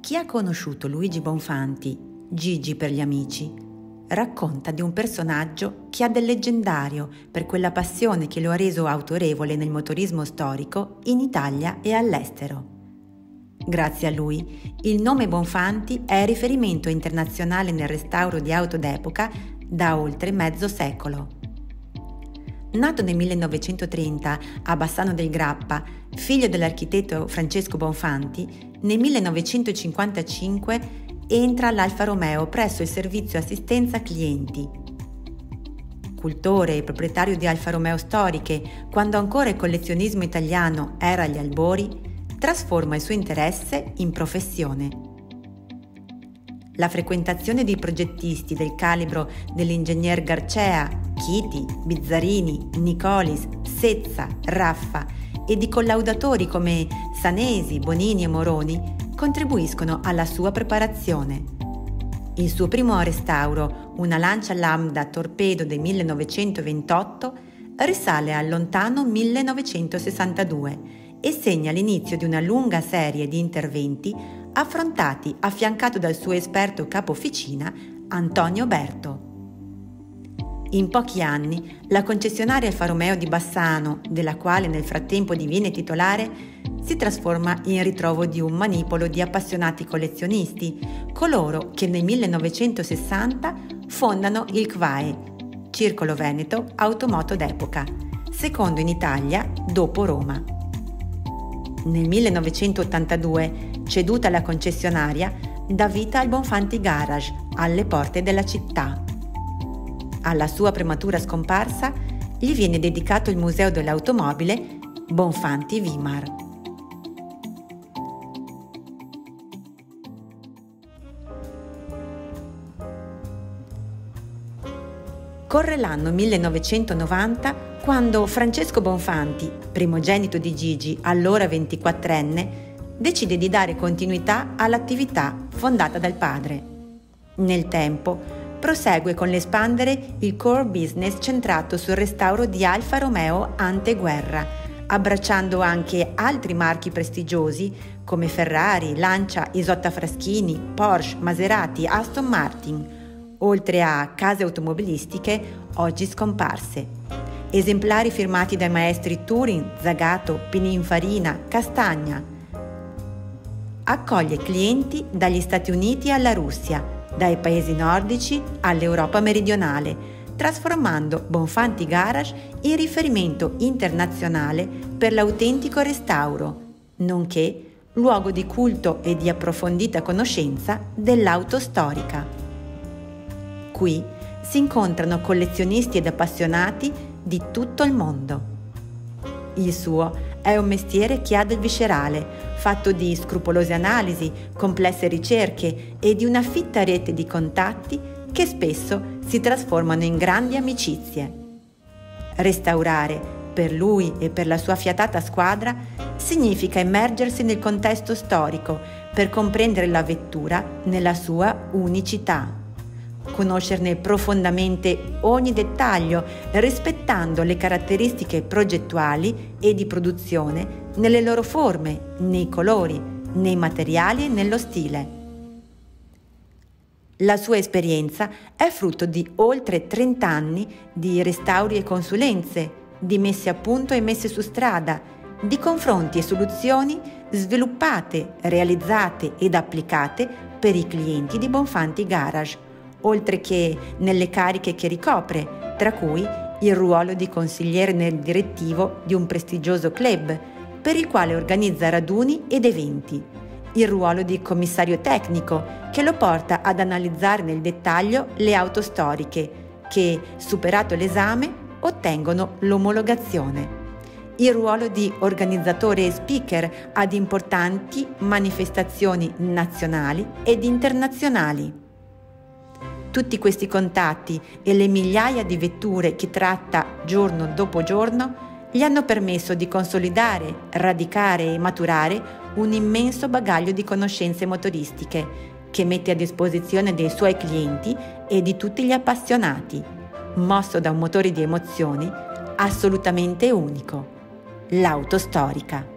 Chi ha conosciuto Luigi Bonfanti, Gigi per gli amici, racconta di un personaggio che ha del leggendario per quella passione che lo ha reso autorevole nel motorismo storico in Italia e all'estero. Grazie a lui, il nome Bonfanti è riferimento internazionale nel restauro di auto d'epoca da oltre mezzo secolo. Nato nel 1930 a Bassano del Grappa, figlio dell'architetto Francesco Bonfanti, nel 1955 entra all'Alfa Romeo presso il servizio assistenza clienti. Cultore e proprietario di Alfa Romeo storiche, quando ancora il collezionismo italiano era agli albori, trasforma il suo interesse in professione. La frequentazione di progettisti del calibro dell'ingegner Garcea, Chiti, Bizzarini, Nicolis, Sezza, Raffa e di collaudatori come Sanesi, Bonini e Moroni contribuiscono alla sua preparazione. Il suo primo restauro, una Lancia Lambda torpedo del 1928, risale al lontano 1962 e segna l'inizio di una lunga serie di interventi affrontati affiancato dal suo esperto capo officina Antonio Berto. In pochi anni la concessionaria Alfa Romeo di Bassano, della quale nel frattempo diviene titolare, si trasforma in ritrovo di un manipolo di appassionati collezionisti, coloro che nel 1960 fondano il CVAE, Circolo Veneto Automoto d'Epoca, secondo in Italia dopo Roma. Nel 1982, ceduta la concessionaria, dà vita al Bonfanti Garage, alle porte della città. Alla sua prematura scomparsa gli viene dedicato il Museo dell'Automobile Bonfanti Weimar. Corre l'anno 1990 quando Francesco Bonfanti, primogenito di Gigi, allora 24enne, decide di dare continuità all'attività fondata dal padre. Nel tempo, prosegue con l'espandere il core business centrato sul restauro di Alfa Romeo anteguerra, abbracciando anche altri marchi prestigiosi come Ferrari, Lancia, Isotta Fraschini, Porsche, Maserati, Aston Martin, oltre a case automobilistiche oggi scomparse. Esemplari firmati dai maestri Touring, Zagato, Pininfarina, Castagna. Accoglie clienti dagli Stati Uniti alla Russia, dai paesi nordici all'Europa meridionale, trasformando Bonfanti Garage in riferimento internazionale per l'autentico restauro, nonché luogo di culto e di approfondita conoscenza dell'auto storica. Qui si incontrano collezionisti ed appassionati di tutto il mondo. Il suo è un mestiere che ha del viscerale, fatto di scrupolose analisi, complesse ricerche e di una fitta rete di contatti che spesso si trasformano in grandi amicizie. Restaurare, per lui e per la sua affiatata squadra, significa immergersi nel contesto storico per comprendere la vettura nella sua unicità. Conoscerne profondamente ogni dettaglio, rispettando le caratteristiche progettuali e di produzione nelle loro forme, nei colori, nei materiali e nello stile. La sua esperienza è frutto di oltre 30 anni di restauri e consulenze, di messe a punto e messe su strada, di confronti e soluzioni sviluppate, realizzate ed applicate per i clienti di Bonfanti Garage, oltre che nelle cariche che ricopre, tra cui il ruolo di consigliere nel direttivo di un prestigioso club, per il quale organizza raduni ed eventi, il ruolo di commissario tecnico, che lo porta ad analizzare nel dettaglio le auto storiche, che, superato l'esame, ottengono l'omologazione, il ruolo di organizzatore e speaker ad importanti manifestazioni nazionali ed internazionali. Tutti questi contatti e le migliaia di vetture che tratta giorno dopo giorno gli hanno permesso di consolidare, radicare e maturare un immenso bagaglio di conoscenze motoristiche che mette a disposizione dei suoi clienti e di tutti gli appassionati, mosso da un motore di emozioni assolutamente unico, l'auto storica.